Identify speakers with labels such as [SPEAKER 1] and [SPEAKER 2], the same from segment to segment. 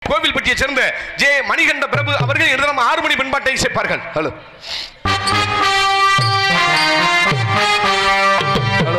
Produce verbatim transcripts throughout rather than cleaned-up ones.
[SPEAKER 1] கோவில்பட்டியை சேர்ந்த ஜே மணிகண்ட பிரபு அவர்கள் இன்று நம்ம ஆறு மணி பண்பாட்டை இசைப்பார்கள். ஹலோ ஹலோ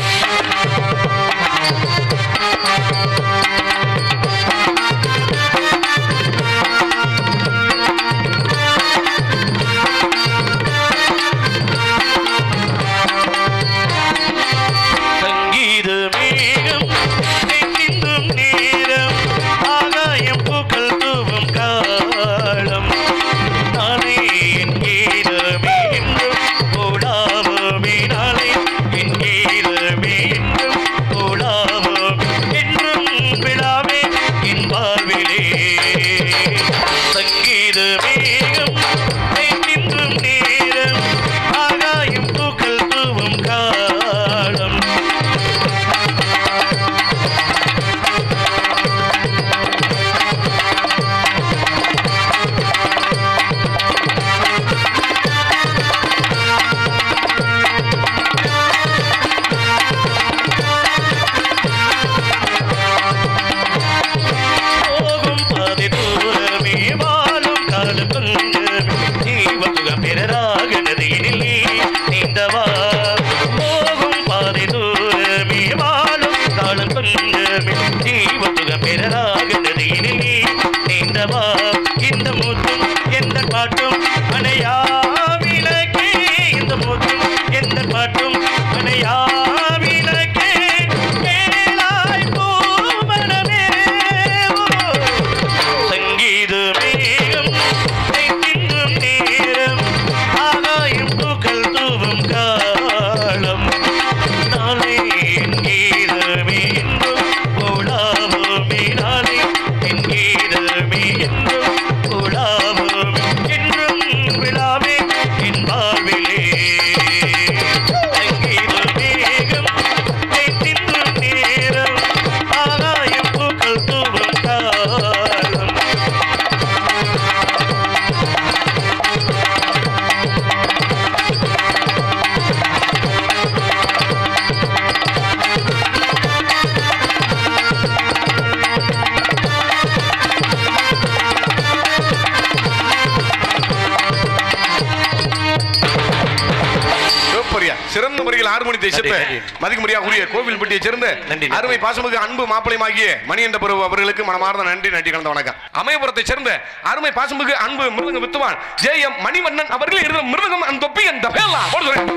[SPEAKER 1] சிறந்த முறையில் ஆறுமணி தேசத்தை மதிக்க முடியாத கோவில்பட்டியை சேர்ந்த அருமை பாசமிகு அன்பு மாப்பிளையமாகிய மணிகண்ட பிரபு அவர்களுக்கு மனமார்ந்த நன்றி நன்றி கலந்த வணக்கம். அமயபுரத்தை சேர்ந்த அருமை பாசமிகு அன்பு மிருதங்க வித்துவான் ஜே எம் மணிவண்ணன் அவர்கள் இருந்த மிருதகம் அந்த தொப்பி அந்த பேலா போடுறேன்.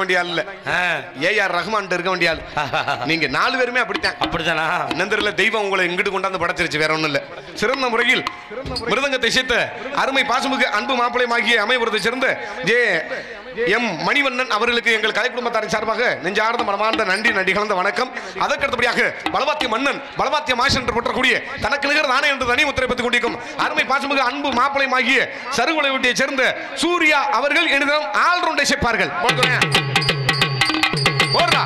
[SPEAKER 1] வேண்டிய ஆள் இல்ல, ஏ ஆர் ரஹ்மான் இருக்க வேண்டிய ஆள். நீங்க நாலு பேருமே அப்படித்தான். அப்படித்தானா? என்னன்னு தெரியல, தெய்வம் உங்களை இங்கிட்டு கொண்டாந்து படைச்சிருச்சு, வேற ஒண்ணும் இல்ல. சிறந்த முறையில் மிருதங்கத்தை சேர்த்த அருமை பாசமிகு அன்பு மாப்பிளையமாகிய அமைபுரத்தை சேர்ந்த ஜே எம் மணிவண்ணன் அவர்களுக்கு எங்கள் கலை குடும்பத்தாரின் சார்பாக நெஞ்சார்ந்த மனமார்ந்த நன்றி நன்றி கலந்த வணக்கம். அதற்கடுத்தபடியாக பலவாத்திய மன்னன் பலவாத்திய மாஷ் என்று போற்றக்கூடிய தனக்கு நிகர் தானே என்று தனி முத்திரை பெற்றுக் கொண்டிருக்கும் அருமை பாசமிகு அன்பு மாப்பிளையமாகிய சருகுலை வீட்டியை சேர்ந்த சூர்யா அவர்கள் என்னிடம் ஆல்ரவுண்டை சேர்ப்பார்கள். போடுறா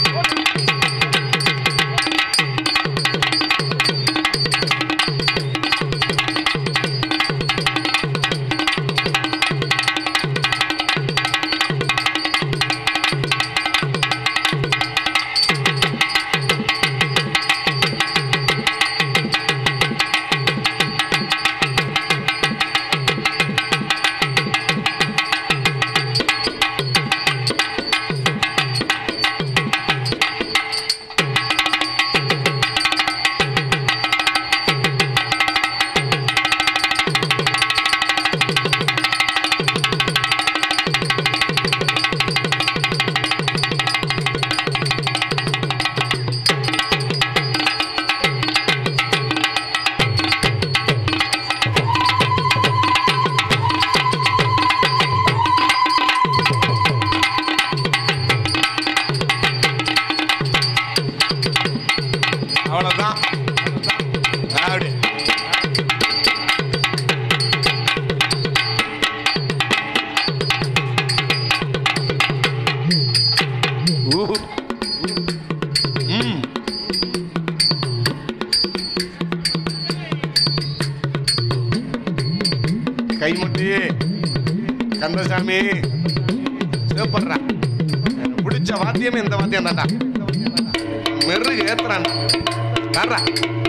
[SPEAKER 1] கைமுட்டி கந்தசாமி சிவப்படுறா. பிடிச்ச வாத்தியமே இந்த வாத்தியம் தாண்டா. மெருகு ஏத்துறான் தர்றா.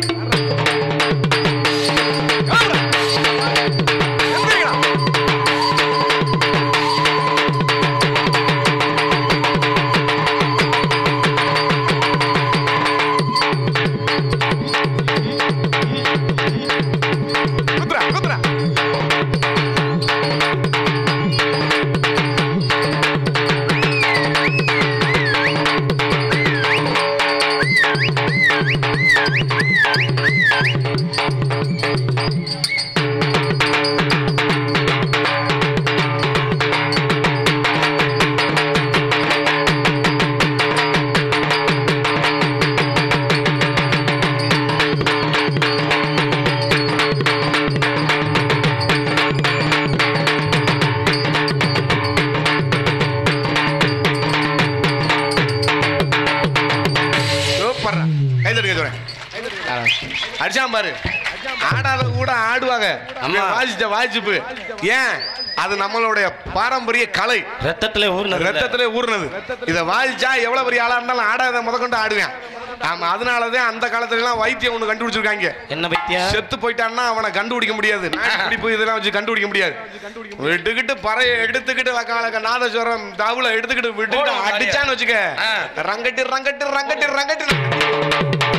[SPEAKER 1] அடிச்சான் பாரு, ஆடாத கூட ஆடுவாங்க. வாசிச்ச வாசிப்பு ஏன் அது நம்மளுடைய பாரம்பரிய கலை, ரத்தத்திலே ஊர்னது ரத்தத்திலே ஊர்னது. இதை வாசிச்சா எவ்வளவு பெரிய ஆளா இருந்தாலும் ஆடாத முதற்கொண்டு ஆடுவேன். ஆமா, அதனாலதான் அந்த காலத்துல எல்லாம் வைத்தியம் ஒண்ணு கண்டுபிடிச்சிருக்காங்க. என்ன வைத்தியம்? செத்து போயிட்டான்னா அவனை கண்டுபிடிக்க முடியாது, நாடிப்பிடிப்பு இதெல்லாம் வச்சு கண்டுபிடிக்க முடியாது. விட்டுக்கிட்டு பறைய எடுத்துக்கிட்டு நாதஸ்வரம் தவுல எடுத்துக்கிட்டு விட்டுக்கிட்டு அடிச்சான்னு வச்சுக்க, ரங்கட்டி ரங்கட்டி ரங்கட்டி ரங்கட்டி